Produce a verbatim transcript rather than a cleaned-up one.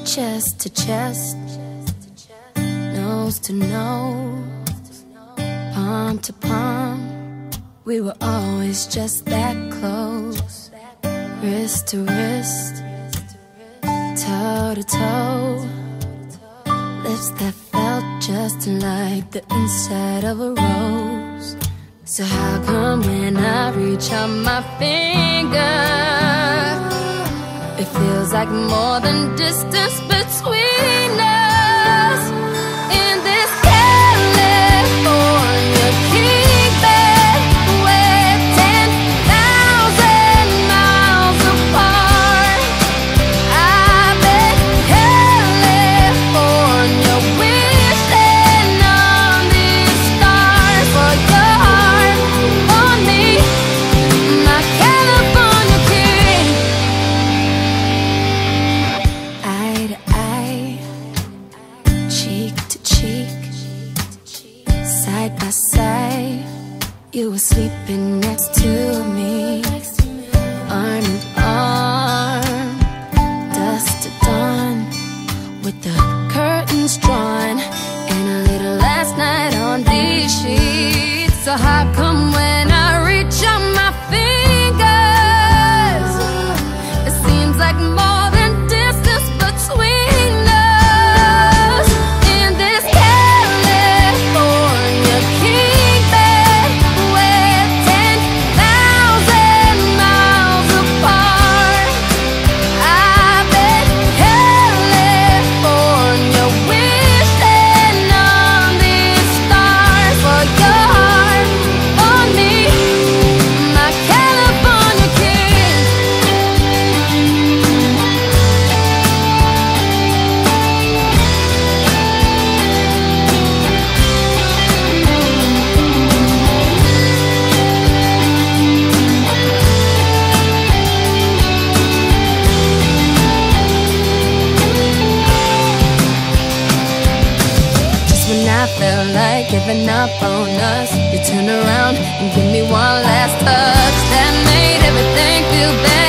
chest to chest, nose to nose, palm to palm. We were always just that close, wrist to wrist, toe to toe, lips that felt just like the inside of a rose. So how come when I reach out my finger, it feels like more than distance between us? In this California king bed, we're ten thousand miles apart. I bet California wishing on these stars for your heart on me, my California king. Eye to eye, cheek to cheek, side by side, you were sleeping next to me, arm in arm, dusk to dawn, with the curtains drawn, and a little last night on these sheets. So how come when I reach out my fingers, it seems like more than distance between us? In this California king bed, we're ten thousand miles apart. I bet California wishing on these stars for your heart on me, my California king. Just when I felt like giving up on us, you turn around and give me one last touch that made everything feel better.